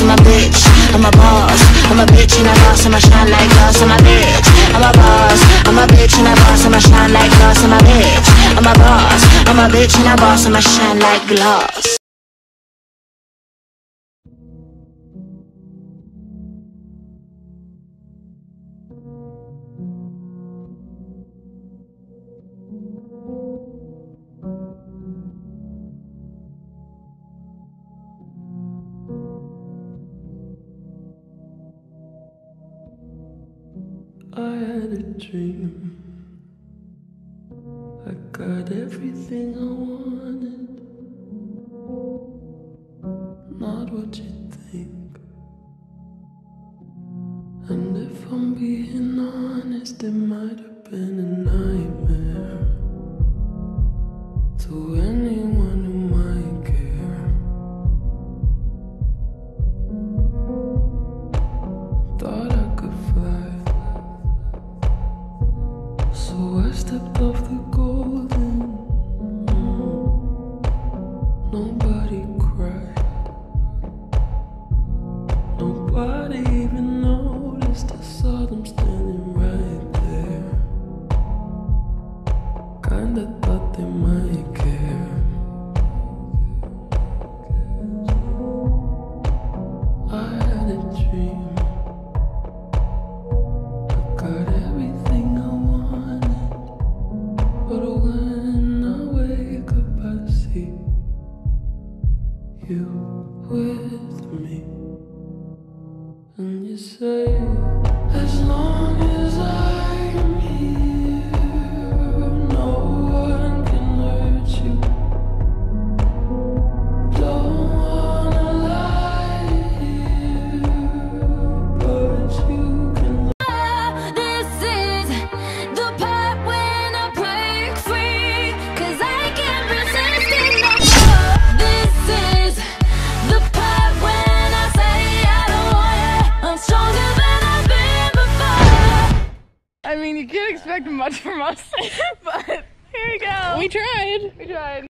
I'm a bitch, I'm a boss. I'm a bitch and a boss, I'ma shine like glass. I'm a bitch, I'm a boss. I'm a bitch and a boss, I'ma shine like glass. I'm a bitch, I'm a boss. I'm a bitch and a boss, I'ma shine like glass. I had a dream. I got everything I wanted. Not what you think. And if I'm being honest, it might have been a nightmare to anyone who might care. Thought I could fly, so I stepped off the golden. Nobody cried. Nobody even noticed. I saw them standing right there. Kinda thought they might care. I had a dream. I got everything I wanted. But when I wake up, I see you with me. And you say, as long as I'm here, no one can hurt you. Don't wanna lie here, but you can. This is the part when I break free, 'cause I can't resist it no more. This is the part when I say I don't want it. I'm stronger than I've been before. I mean, you can't expect much from us, but here we go. We tried.